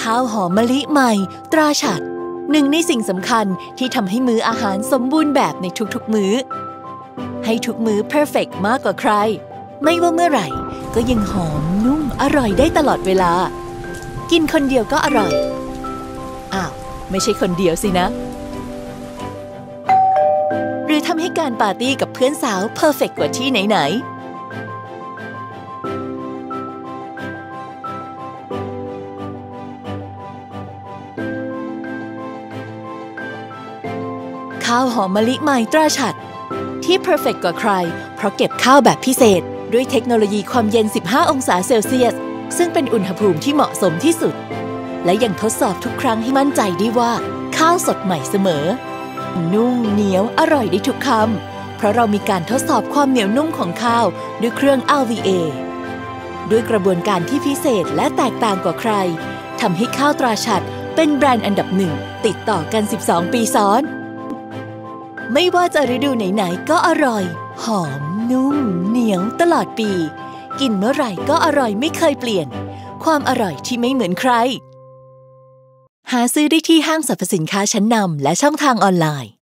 ข้าวหอมมะลิใหม่ตราฉัตรหนึ่งในสิ่งสำคัญที่ทำให้มื้ออาหารสมบูรณ์แบบในทุกๆมื้อให้ทุกมื้อเพอร์เฟกต์มากกว่าใครไม่ว่าเมื่อไหร่ก็ยังหอมนุ่มอร่อยได้ตลอดเวลากินคนเดียวก็อร่อยอ้าวไม่ใช่คนเดียวสินะหรือทำให้การปาร์ตี้กับเพื่อนสาวเพอร์เฟกต์กว่าที่ไหนข้าวหอมมะลิใหม่ตราฉัตรที่เพอร์เฟกต์กว่าใครเพราะเก็บข้าวแบบพิเศษด้วยเทคโนโลยีความเย็น15องศาเซลเซียสซึ่งเป็นอุณหภูมิที่เหมาะสมที่สุดและยังทดสอบทุกครั้งให้มั่นใจได้ว่าข้าวสดใหม่เสมอนุ่มเหนียวอร่อยได้ทุกคำเพราะเรามีการทดสอบความเหนียวนุ่มของข้าวด้วยเครื่อง RVA ด้วยกระบวนการที่พิเศษและแตกต่างกว่าใครทำให้ข้าวตราฉัตรเป็นแบรนด์อันดับหนึ่งติดต่อกัน12ปีซ้อนไม่ว่าจะฤดูไหนๆก็อร่อยหอมนุ่มเหนียวตลอดปีกินเมื่อไหร่ก็อร่อยไม่เคยเปลี่ยนความอร่อยที่ไม่เหมือนใครหาซื้อได้ที่ห้างสรรพสินค้าชั้นนำและช่องทางออนไลน์